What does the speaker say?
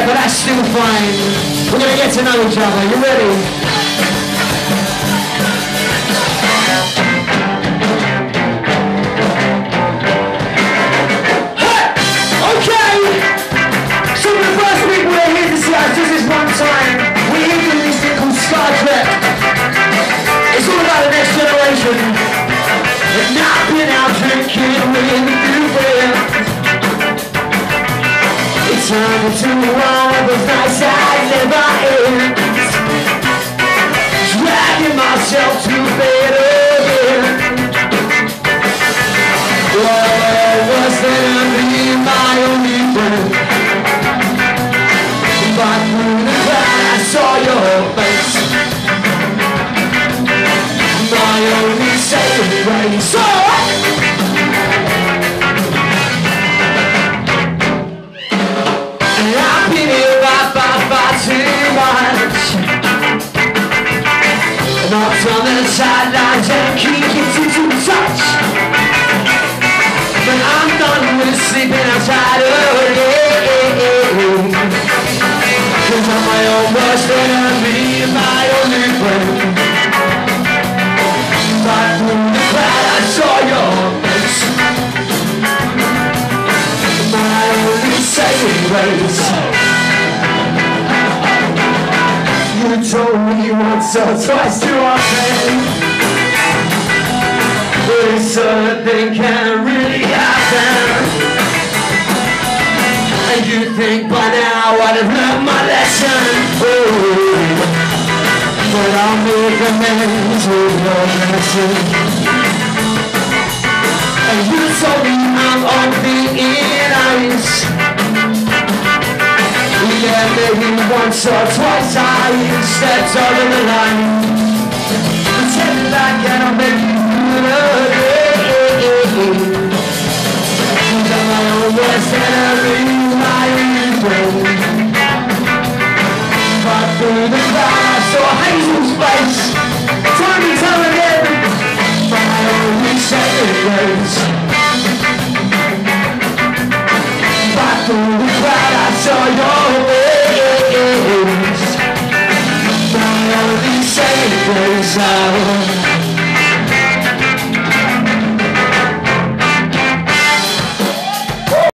yet, but that's still fine. We're gonna get to know each other. You ready? Hey! Okay! So for the first people that are here to see us just this one time, we're here doing this thing called Star Trek. It's all about the next generation. And not been out drinking with you, friend. It's time to one of those nights I never end. Dragging myself to bed again. Well, was there be my only friend? But through the crowd I saw your face. My only saving grace. So I've been here by too much. Knocked on the sidelines and keep getting too touch. But I'm done with sleeping outside again. Cause I'm my own worst enemy, my only friend. But through the crowd I saw your face. My only saving grace. You told me once or twice too often, but a certain thing can't really happen. And you think by now I'd have learned my lesson. Oh, but I'll make amends with your blessing. And you told me I'm on thin ice. Yeah, maybe once or twice I stepped over the line. Pretend back and I'll make you feel again. Cause I'm my own worst enemy, my only friend. But through the crowd I saw Hazel's face. Time and time again, my only saving grace.